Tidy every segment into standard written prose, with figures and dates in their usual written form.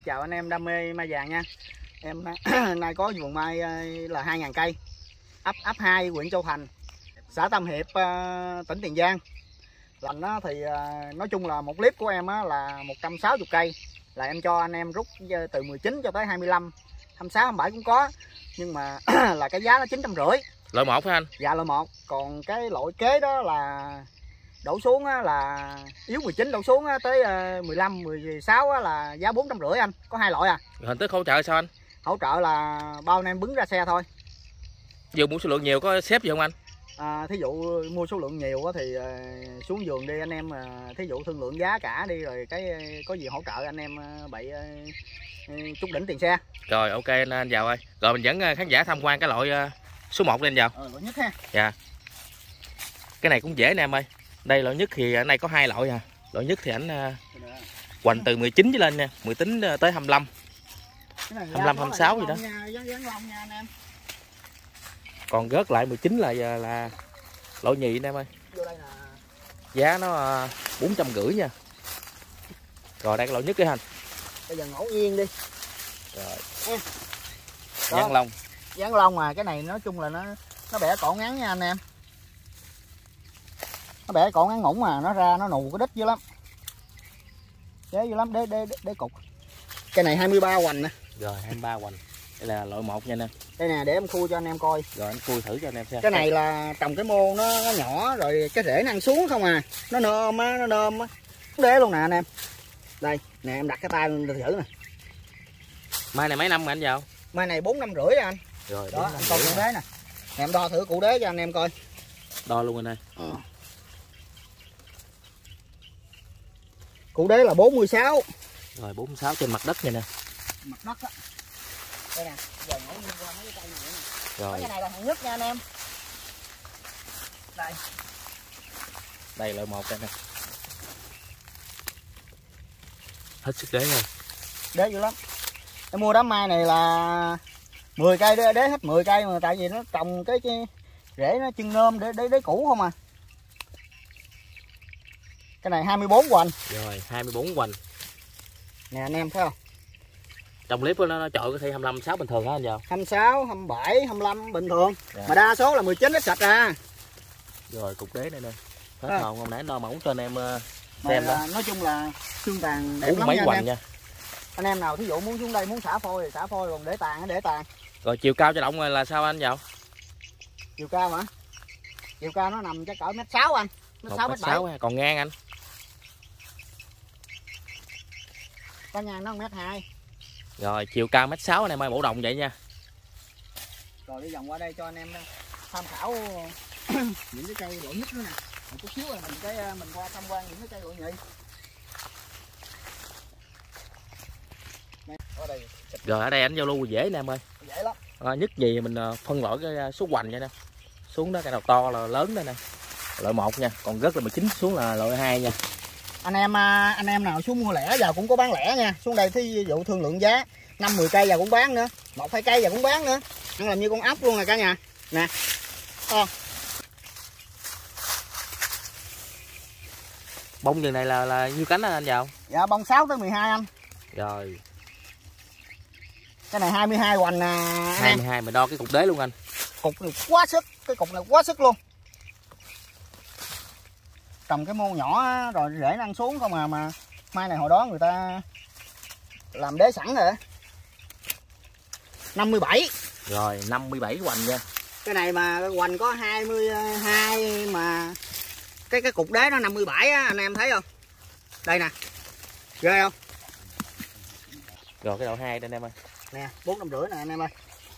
chào anh em đam mê mai vàng nha. Em nay có vườn mai là 2.000 cây, ấp 2 huyện Châu Thành, xã Tam Hiệp, tỉnh Tiền Giang. Lành thì nói chung là một clip của em là 160 cây, là em cho anh em rút từ 19 cho tới 25, 26, 27 cũng có, nhưng mà là cái giá nó 950. Loại 1 hả anh? Dạ loại 1. Còn cái loại kế đó là đổ xuống là yếu 19, đổ xuống tới 15, 16 là giá 450 anh. Có 2 loại à. Hình thức hỗ trợ sao anh? Hỗ trợ là bao anh em bứng ra xe thôi. Dù mua số lượng nhiều có xếp gì không anh? Thí dụ mua số lượng nhiều thì xuống vườn đi anh em, thí dụ thương lượng giá cả đi, rồi cái có gì hỗ trợ anh em bậy chút đỉnh tiền xe. Rồi ok anh Giàu ơi. Rồi mình dẫn khán giả tham quan cái loại số 1 lên Giàu. Loại nhất ha. Dạ. Cái này cũng dễ nè em ơi. Đây loại nhất thì ở đây có 2 loại à. Loại nhất thì ảnh hoành từ 19 trở lên nha, 19 tới 25. 25 26 gì đó. Còn rớt lại 19 là loại nhị nè em ơi. Giá nó 450 nha. Rồi đây cái loại nhất cái hành. Bây giờ ngẫu nhiên đi. Rồi. Dán lông. Dán lông mà cái này nói chung là nó bẻ cổ ngắn nha anh em. Nó bẻ cổ ngắn ngủn mà nó ra nó nù cái đít dữ lắm. Chế dữ lắm, để cục. Cái này 23 hoành nè. Rồi 23 hoành. Đây là loại 1 nha anh em. Đây nè, để em khui cho anh em coi. Rồi anh khui thử cho anh em xem. Cái này là trồng cái mô nó nhỏ rồi cái rễ nó ăn xuống không à. Nó nôm á, nó nôm á. Đế luôn nè anh em. Đây, nè em đặt cái tay lên thử nè. Mai này mấy năm rồi anh Giàu? Mai này 4 năm rưỡi anh. Rồi đó, anh coi cụ đế nè. Nè em đo thử cụ đế cho anh em coi. Đo luôn anh ơi. Cụ đế là 46. Rồi 46 trên mặt đất này nè. Mặt đất á. Đây nè, giờ ngẫu nhiên qua mấy cái cây này nữa nè. Rồi. Cái này là hạng nhất nha anh em. Đây. Đây loại 1 đây nè. Hết sức đế rồi. Đế dữ lắm. Em mua đám mai này là 10 cây đế hết 10 cây mà, tại vì nó trồng cái rễ nó chân nôm để cũ không à. Cái này 24 hoành. Rồi 24 hoành. Nè anh em thấy không? Trong clip nó chọi có thể 25 26 bình thường hả anh Giàu? 26, 27, 25 bình thường. Dạ. Mà đa số là 19 hết sạch ra. Rồi cục đế đây nè. Hết hồn hôm nãy đo mẫu cho anh em xem đó. Nói chung là xương tàn đẹp lắm mấy nha, hoành nha. Anh em nào thí dụ muốn xuống đây muốn xả phôi thì xả phôi, còn để tàn để tàn. Rồi chiều cao cho động là sao anh Giàu? Chiều cao hả? Chiều cao nó nằm chắc cỡ 1m6 anh. 1m6 m6 còn ngang anh? Có ngang nó 1m2. Rồi chiều cao 1m6 anh em ơi, mẫu đồng vậy nha. Rồi đi vòng qua đây cho anh em tham khảo những cái cây loại nhất nữa nè. Một chút xíu là mình qua tham quan những cái cây loại nhị. Rồi ở đây anh giao lưu dễ nè em ơi. Dễ lắm. Nhất gì mình phân loại cái số hoành vậy nè. Xuống đó cái nào to là lớn đó nè. Loại 1 nha, còn rất là 19 xuống là loại 2 nha. Anh em nào xuống mua lẻ giờ cũng có bán lẻ nha. Xuống đây thí dụ thương lượng giá 5-10 cây giờ cũng bán nữa, 1-2 cây giờ cũng bán nữa. Nó làm như con ốc luôn nè cả nhà. Nè. Bông vườn này là nhiêu cánh anh Giàu? Dạ bông 6 tới 12 anh. Rồi. Cái này 22 hoành nè. 22 mình đo cái cục đế luôn anh. Cục này quá sức, cái cục này quá sức luôn. Trồng cái mô nhỏ rồi rễ nó ăn xuống không à, mà mai này hồi đó người ta làm đế sẵn rồi. 57. Rồi 57 hoành nha. Cái này mà hoành có 22 mà cái cục đế nó 57 á, anh em thấy không? Đây nè. Ghê không? Rồi cái đầu 2 đây anh em ơi. Nè, 450 nè anh em ơi.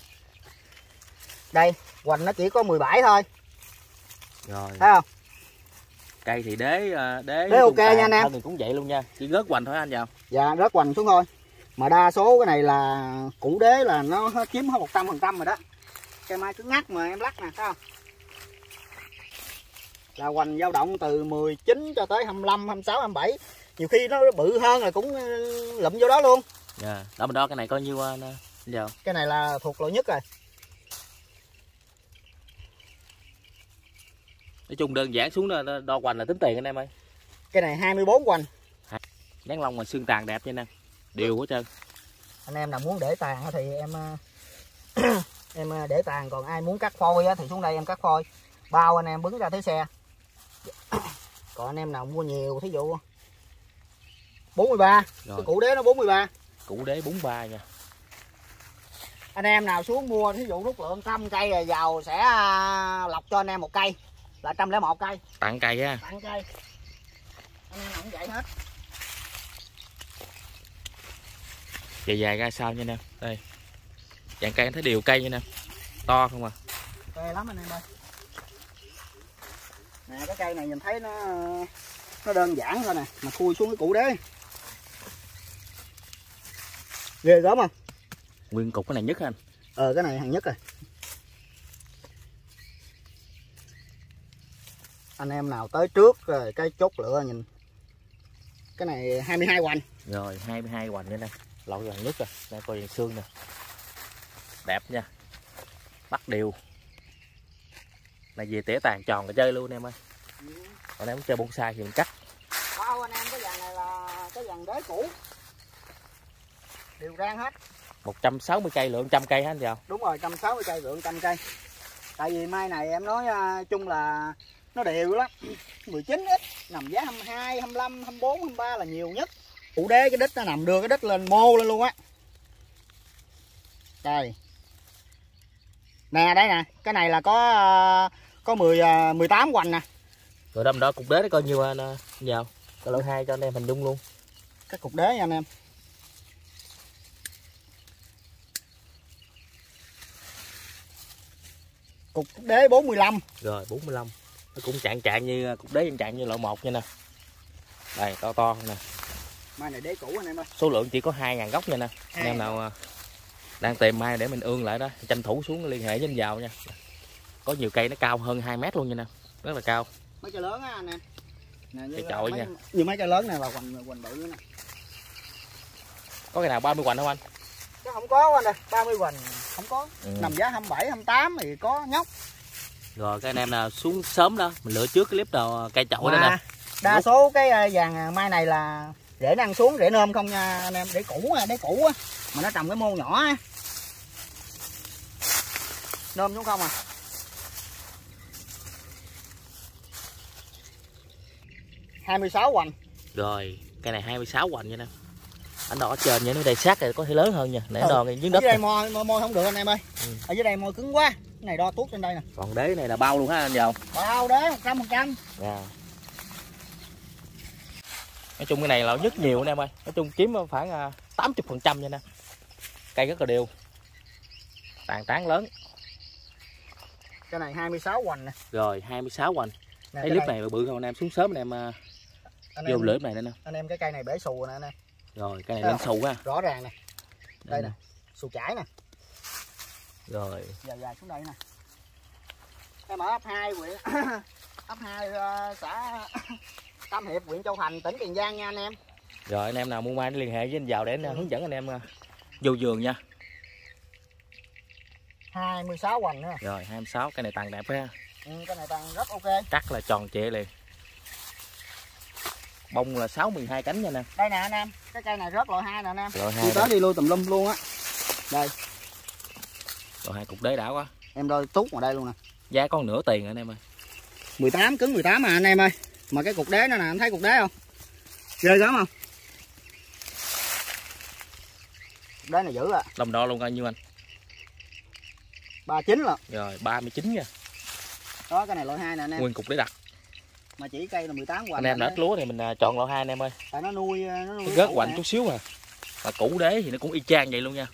Đây, hoành nó chỉ có 17 thôi. Rồi. Thấy không? Cây thì đế ok nha anh em. Thì cũng vậy luôn nha, chỉ rớt hoành thôi anh Giàu. Dạ, rớt hoành xuống thôi. Mà đa số cái này là củ đế là nó chiếm hết 100% rồi đó. Cây mai cứ ngắt mà em lắc nè, thấy không? Là hoành dao động từ 19 cho tới 25, 26, 27. Nhiều khi nó bự hơn là cũng lụm vô đó luôn. Dạ, đó mình đo cái này coi nhiêu anh Giàu. Cái này là thuộc loại nhất rồi. Nói chung đơn giản xuống đo hoành là tính tiền anh em ơi. Cái này 24 hoành. Dán lông mà xương tàn đẹp nha anh em. Đều hết trơn. Anh em nào muốn để tàn thì em em để tàn, còn ai muốn cắt phôi thì xuống đây em cắt phôi, bao anh em bứng ra tới xe. Còn anh em nào mua nhiều, thí dụ 43, cái củ đế nó 43, củ đế 43 nha. Anh em nào xuống mua thí dụ rút lượng 100 cây rồi giàu sẽ lọc cho anh em một cây là 101 cây, tặng cây á, tặng cây. Anh em nào cũng vậy hết. dài dài ra sao nha anh em. Đây dạng cây anh thấy đều cây nha anh em, to không à, cây lắm anh em ơi. Nè cái cây này nhìn thấy nó đơn giản thôi nè, mà khui xuống cái củ đế ghê gớm không? Nguyên cục cái này nhất hả anh? Cái này hàng nhất rồi. Anh em nào tới trước rồi cái chốt lựa nhìn cái này 22 hoành. Rồi 22 hoành nữa nè, lậu gần nhất rồi. Đây coi xương nè, đẹp nha, bắt đều. Này về tỉa tàn tròn rồi chơi luôn em ơi. Còn em muốn chơi bonsai thì mình cắt. Bao anh em cái dàn này là cái dàn đế cũ, đều rang hết. 160 cây lượng 100 cây hả anh Giàu? Đúng rồi, 160 cây lượng 100 cây. Tại vì mai này em nói chung là nó đều lắm. 19 ít, nằm giá 22, 25, 24, 23 là nhiều nhất. Củ đế cái đít nó nằm đưa cái đít lên mô lên luôn á. Đây. Nè đây nè, cái này là có 18 hoành nè. Rồi đâm đó cục đế nó coi nhiêu anh Giàu? Cái lỗ 2 cho anh em hình dung luôn. Cái cục đế nha anh em. Cục đế 45. Rồi 45. Nó cũng chạng như cục đế chạng như loại 1 nha nè. Đây to to nè. Mai này đế cũ anh em ơi. Số lượng chỉ có 2.000 gốc nha nè. Anh em nào đang tìm mai để mình ương lại đó, tranh thủ xuống liên hệ với anh Giàu nha. Có nhiều cây nó cao hơn 2 mét luôn nha nè. Rất là cao. Mấy cây lớn á anh em. Nè, cái chọi nha. Như mấy cây lớn này là hoành bự nè. Có cái nào 30 hoành không anh? Chứ không có anh ơi, 30 hoành không có. Nằm giá 27, 28 thì có nhóc. Rồi các anh em nào xuống sớm đó, mình lựa trước cái clip nào cây chậu đó nè. Đa số cái vàng mai này là để nó ăn xuống, để nôm không nha anh em, để cũ á, mà nó trồng cái mô nhỏ á. Nôm xuống không à. $26 hoành. Rồi, cây này 26 hoành nha nè. Anh đo ở trên vậy nó đầy sát rồi có thể lớn hơn nha. Để đo ngay dưới đất. Ở dưới đây môi không được anh em ơi. Ở dưới đây môi cứng quá. Cái này đo tuốt trên đây nè. Còn đế này là bao luôn ha anh Giàu. Bao đế 100%. Dạ. Nói chung cái này là nhất nhiều anh em ơi. Nói chung kiếm khoảng 80% nha nè. Cây rất là đều. Tàn tán lớn. Cái này 26 hoành nè. Rồi 26 hoành. Thấy clip này bự không anh em, xuống sớm anh em vô lưỡi này nè. Anh em cái cây này bể xù nè anh em. Rồi cây này lên xù ha. Rõ ràng nè. Đây nè, xù chải nè. Rồi. Dài xuống đây nè. Em ở ấp 2 huyện ấp 2 xã Tam Hiệp, huyện Châu Thành, tỉnh Tiền Giang nha anh em. Rồi anh em nào mua mai liên hệ với anh Giàu để anh hướng dẫn anh em vô vườn nha. 26 hoành nữa. Rồi 26, cái này tàn đẹp ha. Cái này tàn rất ok. Cắt là tròn trịa liền. Bông là 6-12 cánh nha nè. Đây nè anh em, cái cây này rớt loại 2 nè anh em. Loại 2. Đi tới đi lui tùm lum luôn á. Đây. Loại 2 cục đế đã quá. Em đôi tút vào đây luôn nè. Giá có nửa tiền anh em ơi. 18 cứng 18 mà anh em ơi. Mà cái cục đế nó nè, anh thấy cục đế không? Ghê lắm không? Cục đế này dữ à. Đồng đo luôn coi nhiêu anh? 39 là. Rồi 39 nha. Đó cái này loại 2 nè anh em. Nguyên cục đế đặc. Mà chỉ cây là 18 hoành. Anh em đã lúa thì mình chọn loại 2 anh em ơi. Tại nó nuôi Gớt hoành chút xíu à. Mà củ đế thì nó cũng y chang vậy luôn nha.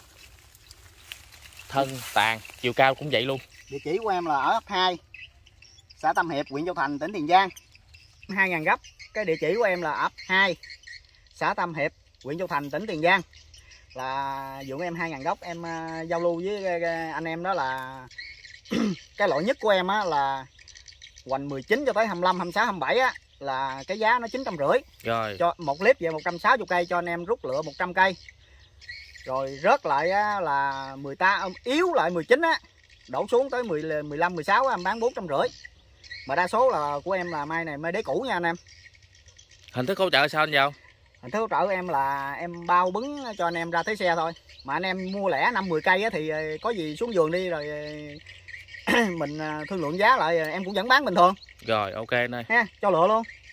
Thân, tàn, chiều cao cũng vậy luôn. Địa chỉ của em là ở ấp 2, xã Tam Hiệp, huyện Châu Thành, tỉnh Tiền Giang. 2.000 gốc. Cái địa chỉ của em là ấp 2, xã Tam Hiệp, huyện Châu Thành, tỉnh Tiền Giang. Là vườn em 2.000 gốc, em giao lưu với anh em đó là cái loại nhất của em á là hoành 19 cho tới 25, 26, 27 á là cái giá nó 950. Rồi. Cho một clip về 160 cây cho anh em rút lựa 100 cây. Rồi rớt lại á, là 18 yếu lại 19 á, đổ xuống tới 15, 16 á, em bán 450. Mà đa số là của em là mai này mai đế cũ nha anh em. Hình thức hỗ trợ sao anh Giàu? Hình thức hỗ trợ của em là em bao bứng cho anh em ra tới xe thôi. Mà anh em mua lẻ 5-10 cây á, thì có gì xuống vườn đi rồi mình thương lượng giá lại, em cũng vẫn bán bình thường. Rồi ok anh ơi. Ha, cho lựa luôn.